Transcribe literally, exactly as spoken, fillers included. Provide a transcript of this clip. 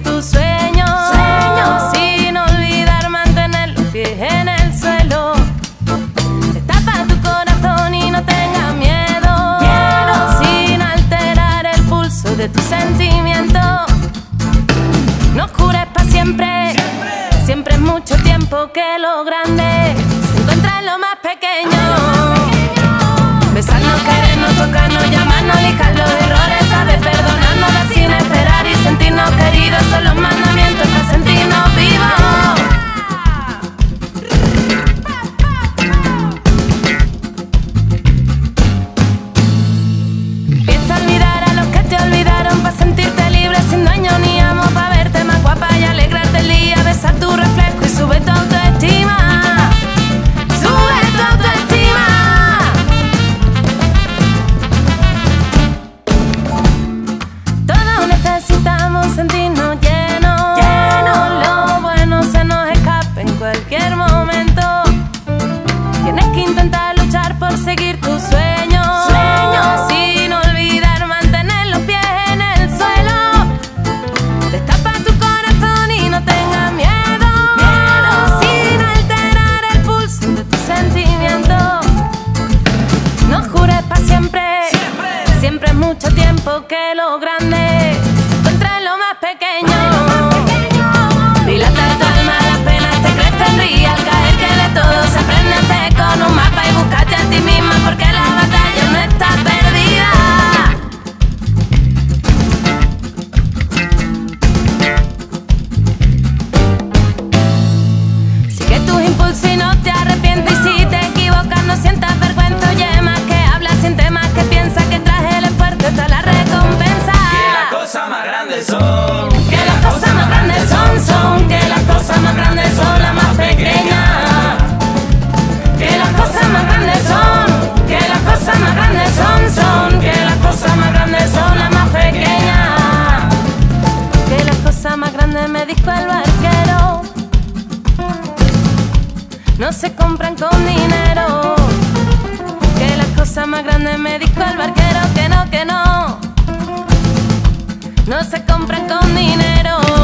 seguir tus sueños, sueños, sin olvidar mantener los pies en el suelo. Destapa tu corazón y no tengas miedo, miedo, sin alterar el pulso de tus sentimientos. No jures pa' siempre, siempre, siempre es mucho tiempo que lo grande se encuentra en lo más pequeño. Besarnos, querernos, tocarnos, llamarnos, lijar los errores, saber perdonarnos, dar sin esperar y sentirnos queridos son los mandamientos para sentirnos vivos. Empieza a olvidar a los que te olvidaron para sentirte libre sin dueño ni amo, para verte más guapa y alegrarte el día, besar tu reflejo y sube tu autoestima. Sube tu autoestima. Todos necesitamos sentirnos llenos, llenos. Lo bueno se nos escapa en cualquier momento. Tienes que intentar luchar por seguir tus sueños, sueños, sin olvidar mantener los pies en el suelo. Destapa tu corazón y no tengas miedo, miedo, sin alterar el pulso de tus sentimientos. No jures pa' siempre, siempre, siempre es mucho tiempo que lo grande se encuentra en lo más pequeño. Dilata tu alma, las penas te crecen, ríe al caer que de todo se aprende. Hazte con un mapa y búscate a ti misma porque la batalla no está perdida. Sigue tus impulsos y no te arrepientes, y si te equivocas no sientas vergüenza. Oye, más que hablas, siente más que piensa, que tras el esfuerzo está la recompensa. Que las cosas más grandes son, que las cosas más grandes son, son, que las cosas más grandes son las más pequeñas. Que las cosas más grandes son, que las cosas más grandes son, son, que las cosas más grandes son las más pequeñas. Que las cosas más grandes, me dijo el barquero, no se compran con dinero. Que las cosas más grandes, me dijo el barquero, que no, que no, no se compran con dinero.